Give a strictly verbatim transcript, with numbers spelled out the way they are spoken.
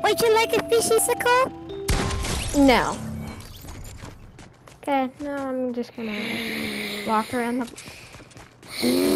Would you like a fishy-sicle? No. Okay, no, I'm just gonna walk around the...